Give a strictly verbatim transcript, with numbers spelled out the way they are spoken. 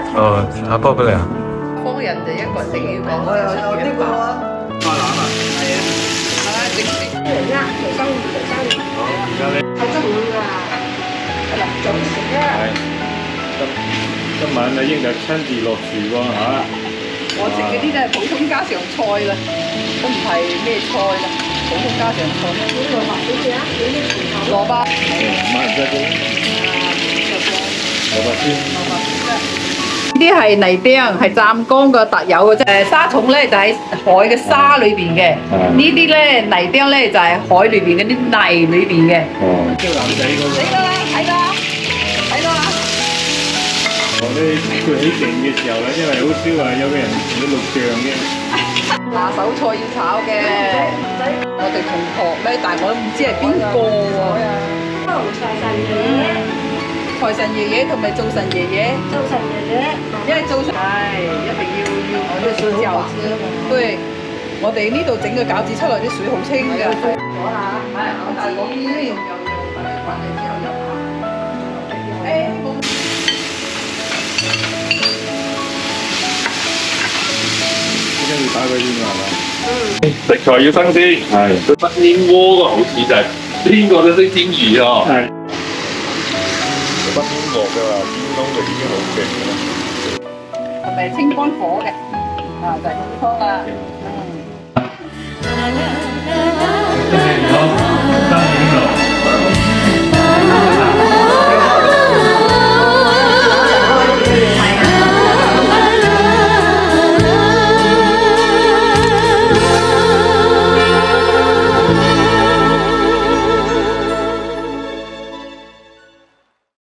哦，阿波俾你啊？ 幫人哋一個人定要講我又有呢個啊， 花腩啊！ 係啊，係啊，整整。 人家水生魚，水生魚。 好，而家咧係真㗎，係啦，早食啊！ 係今今晚啊，應就親自落廚喎嚇。 我食嗰啲都係普通家常菜啦，都唔係咩菜啦，普通家常菜。 啲蘿蔔幾錢啊？幾啲甜口？ 蘿蔔。 馬唔使講。蘿蔔先。 蘿蔔先。呢啲係泥釘，係湛江嘅特有嘅啫。誒沙蟲咧就喺海嘅沙裏邊嘅，呢啲咧泥釘咧就係海裏邊嗰啲泥裏邊嘅。 哦。叫男仔嗰個。 睇啦，睇啦，睇啦。 我咧佢起勁嘅時候咧，因為好少話有個人同佢錄像嘅。 拿手菜要炒嘅，我哋同學咧，但係我都唔知係邊個喎。 都財神爺爺， 財神爺爺同埋灶神爺爺， 灶神爺爺， 因為灶神係一定要要要水餃子。對，我哋呢度整嘅餃子出嚟啲水好清㗎。 我啊， 係，但係嗰邊咧用用用粉嚟滾嚟之後入下。誒，冇。 依家要打佢先㗎係嘛？ 食材要新鮮，係不煙鍋個好似就係邊個都識煎魚哦。 係。不煙鍋嘅話，煎窿就已經好勁㗎啦。 係咪清乾火嘅？啊，就係咁湯啦。嗯。